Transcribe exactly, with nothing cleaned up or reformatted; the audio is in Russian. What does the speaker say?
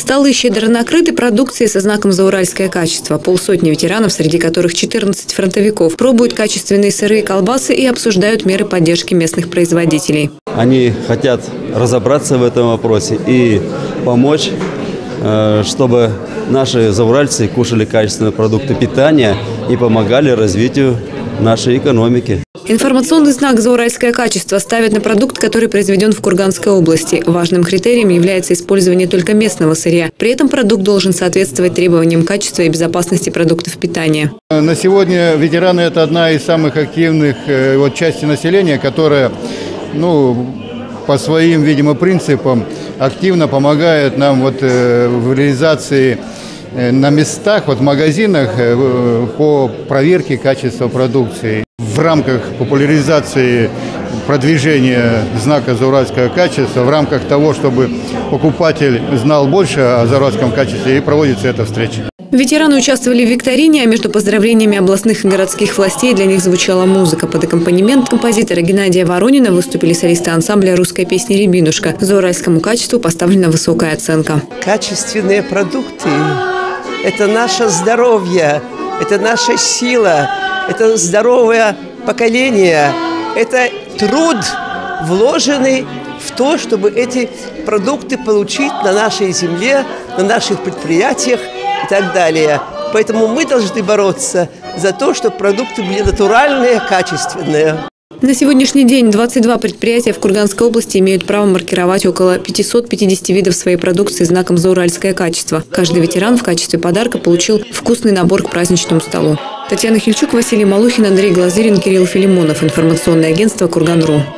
Столы щедро накрыты продукцией со знаком «Зауральское качество». Полсотни ветеранов, среди которых четырнадцать фронтовиков, пробуют качественные сыры и колбасы и обсуждают меры поддержки местных производителей. Они хотят разобраться в этом вопросе и помочь, чтобы наши зауральцы кушали качественные продукты питания и помогали развитию нашей экономики. Информационный знак «Зауральское качество» ставят на продукт, который произведен в Курганской области. Важным критерием является использование только местного сырья. При этом продукт должен соответствовать требованиям качества и безопасности продуктов питания. На сегодня ветераны – это одна из самых активных вот, частей населения, которая ну, по своим, видимо, принципам активно помогает нам вот, в реализации на местах, вот, в магазинах по проверке качества продукции. В рамках популяризации продвижения знака «Зауральское качество», в рамках того, чтобы покупатель знал больше о зауральском качестве, и проводится эта встреча. Ветераны участвовали в викторине, а между поздравлениями областных и городских властей для них звучала музыка. Под аккомпанемент композитора Геннадия Воронина выступили солисты ансамбля русской песни «Рябинушка». Зауральскому качеству поставлена высокая оценка. Качественные продукты – это наше здоровье, это наша сила. Это здоровое поколение, это труд, вложенный в то, чтобы эти продукты получить на нашей земле, на наших предприятиях и так далее. Поэтому мы должны бороться за то, чтобы продукты были натуральные, качественные. На сегодняшний день двадцать два предприятия в Курганской области имеют право маркировать около пятисот пятидесяти видов своей продукции знаком «Зауральское качество». Каждый ветеран в качестве подарка получил вкусный набор к праздничному столу. Татьяна Хильчук, Василий Малухин, Андрей Глазырин, Кирилл Филимонов. Информационное агентство «Курган.ру».